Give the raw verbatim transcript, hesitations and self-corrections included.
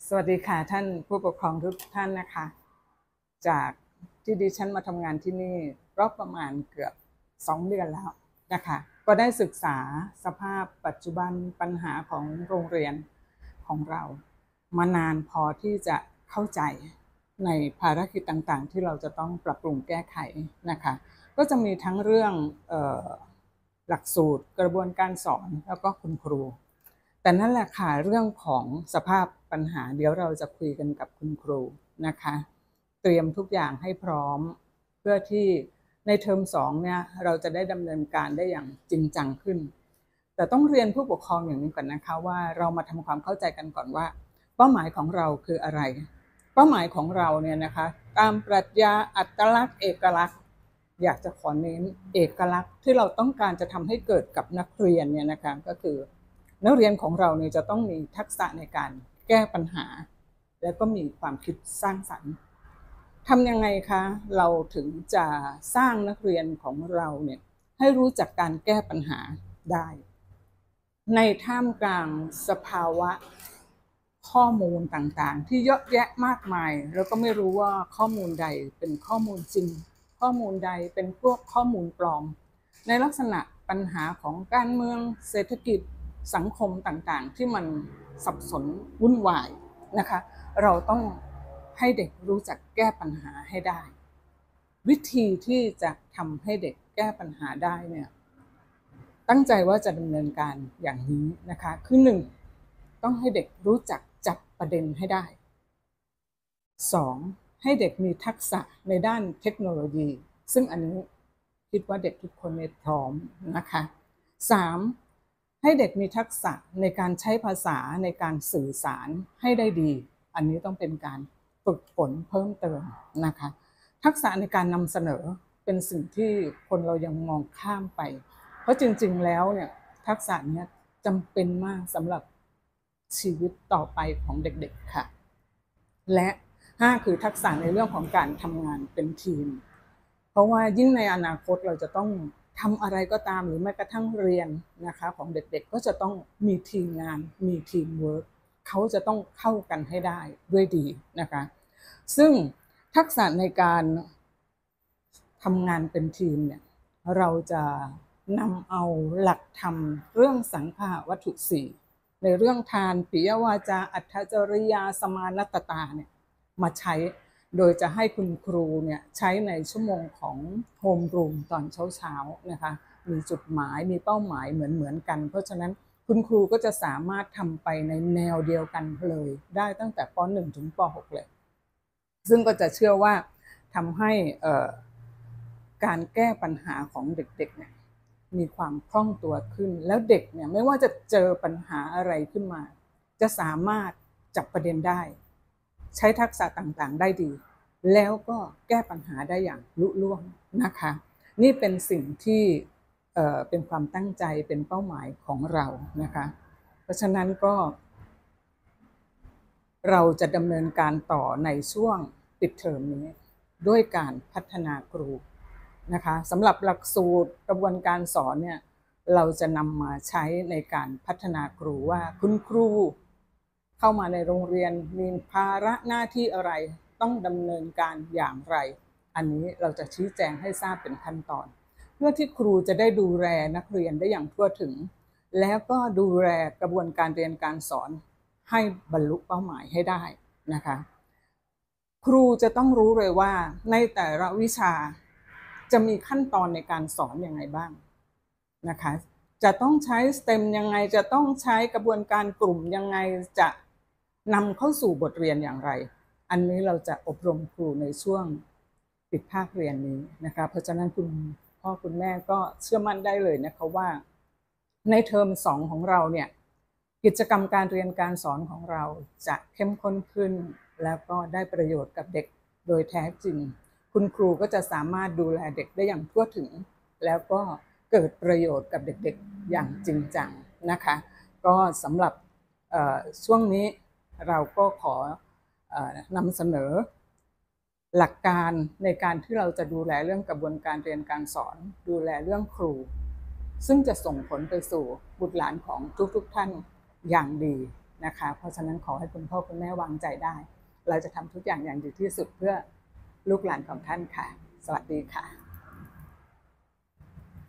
สวัสดีค่ะท่านผู้ปกครองทุกท่านนะคะจากที่ดิฉันมาทำงานที่นี่ก็ประมาณเกือบสองเดือนแล้วนะคะก็ได้ศึกษาสภาพปัจจุบันปัญหาของโรงเรียนของเรามานานพอที่จะเข้าใจในภารกิจต่างๆที่เราจะต้องปรับปรุงแก้ไขนะคะก็จะมีทั้งเรื่องเอ่อหลักสูตรกระบวนการสอนแล้วก็คุณครูแต่นั่นแหละค่ะเรื่องของสภาพปัญหาเดี๋ยวเราจะคุยกันกับคุณครูนะคะเตรียมทุกอย่างให้พร้อมเพื่อที่ในเทอมสองเนี่ยเราจะได้ดำเนินการได้อย่างจริงจังขึ้นแต่ต้องเรียนผู้ปกครองอย่างนี้ก่อนนะคะว่าเรามาทำความเข้าใจกันก่อนว่าเป้าหมายของเราคืออะไรเป้าหมายของเราเนี่ยนะคะตามปรัชญาอัตลักษณ์เอกลักษณ์อยากจะขอเน้นเอกลักษณ์ที่เราต้องการจะทำให้เกิดกับนักเรียนเนี่ยนะคะก็คือนักเรียนของเราเนี่ยจะต้องมีทักษะในการแก้ปัญหาและก็มีความคิดสร้างสรรค์ทำยังไงคะเราถึงจะสร้างนักเรียนของเราเนี่ยให้รู้จักการแก้ปัญหาได้ในท่ามกลางสภาวะข้อมูลต่างๆที่เยอะแยะมากมายแล้วก็ไม่รู้ว่าข้อมูลใดเป็นข้อมูลจริงข้อมูลใดเป็นพวกข้อมูลปลอมในลักษณะปัญหาของการเมืองเศรษฐกิจสังคมต่างๆที่มันสับสนวุ่นวายนะคะเราต้องให้เด็กรู้จักแก้ปัญหาให้ได้วิธีที่จะทำให้เด็กแก้ปัญหาได้เนี่ยตั้งใจว่าจะดำเนินการอย่างนี้นะคะคือหนึ่งต้องให้เด็กรู้จักจับประเด็นให้ได้สองให้เด็กมีทักษะในด้านเทคโนโลยีซึ่งอันนี้คิดว่าเด็กทุกคนพร้อมนะคะสามให้เด็กมีทักษะในการใช้ภาษาในการสื่อสารให้ได้ดีอันนี้ต้องเป็นการฝึกฝนเพิ่มเติมนะคะทักษะในการนำเสนอเป็นสิ่งที่คนเรายังมองข้ามไปเพราะจริงๆแล้วเนี่ยทักษะนี้จำเป็นมากสำหรับชีวิตต่อไปของเด็กๆค่ะและห้าคือทักษะในเรื่องของการทำงานเป็นทีมเพราะว่ายิ่งในอนาคตเราจะต้องทำอะไรก็ตามหรือแม้กระทั่งเรียนนะคะของเด็กๆก็จะต้องมีทีมงานมีทีมเวิร์คเขาจะต้องเข้ากันให้ได้ด้วยดีนะคะซึ่งทักษะในการทำงานเป็นทีมเนี่ยเราจะนำเอาหลักธรรมเรื่องสังฆาวัตถุสี่ในเรื่องทานปิยวาจาอัตถจริยาสมานัตตาเนี่ยมาใช้โดยจะให้คุณครูเนี่ยใช้ในชั่วโมงของโฮมรูมตอนเช้าๆนะคะมีจุดหมายมีเป้าหมายเหมือนๆกันเพราะฉะนั้นคุณครูก็จะสามารถทำไปในแนวเดียวกันเลยได้ตั้งแต่ป.หนึ่ง ถึงป.หก เลยซึ่งก็จะเชื่อว่าทำให้การแก้ปัญหาของเด็กๆเนี่ยมีความคล่องตัวขึ้นแล้วเด็กเนี่ยไม่ว่าจะเจอปัญหาอะไรขึ้นมาจะสามารถจับประเด็นได้ใช้ทักษะต่างๆได้ดีแล้วก็แก้ปัญหาได้อย่างลุล่วงนะคะนี่เป็นสิ่งที่เอ่อเป็นความตั้งใจเป็นเป้าหมายของเรานะคะเพราะฉะนั้นก็เราจะดำเนินการต่อในช่วงปิดเทอมนี้ด้วยการพัฒนาครูนะคะสำหรับหลักสูตรกระบวนการสอนเนี่ยเราจะนำมาใช้ในการพัฒนาครูว่าคุณครูเข้ามาในโรงเรียนมีภาระหน้าที่อะไรต้องดำเนินการอย่างไรอันนี้เราจะชี้แจงให้ทราบเป็นขั้นตอนเพื่อที่ครูจะได้ดูแลนักเรียนได้อย่างทั่วถึงแล้วก็ดูแลกระบวนการเรียนการสอนให้บรรลุเป้าหมายให้ได้นะคะครูจะต้องรู้เลยว่าในแต่ละวิชาจะมีขั้นตอนในการสอนยังไงบ้างนะคะจะต้องใช้สเต็มยังไงจะต้องใช้กระบวนการกลุ่มยังไงจะนำเข้าสู่บทเรียนอย่างไรอันนี้เราจะอบรมครูในช่วงปิดภาคเรียนนี้นะคะเพราะฉะนั้นคุณพ่อคุณแม่ก็เชื่อมั่นได้เลยนะคะว่าในเทอมสองของเราเนี่ยกิจกรรมการเรียนการสอนของเราจะเข้มข้นขึ้นแล้วก็ได้ประโยชน์กับเด็กโดยแท้จริงคุณครูก็จะสามารถดูแลเด็กได้อย่างทั่วถึงแล้วก็เกิดประโยชน์กับเด็กๆอย่างจริงจังนะคะก็สำหรับช่วงนี้เราก็ขอนำเสนอหลักการในการที่เราจะดูแลเรื่องกระบวนการเรียนการสอนดูแลเรื่องครูซึ่งจะส่งผลไปสู่บุตรหลานของทุกๆท่านอย่างดีนะคะเพราะฉะนั้นขอให้คุณพ่อคุณแม่วางใจได้เราจะทำทุกอย่างอย่างดีที่สุดเพื่อลูกหลานของท่านค่ะสวัสดีค่ะ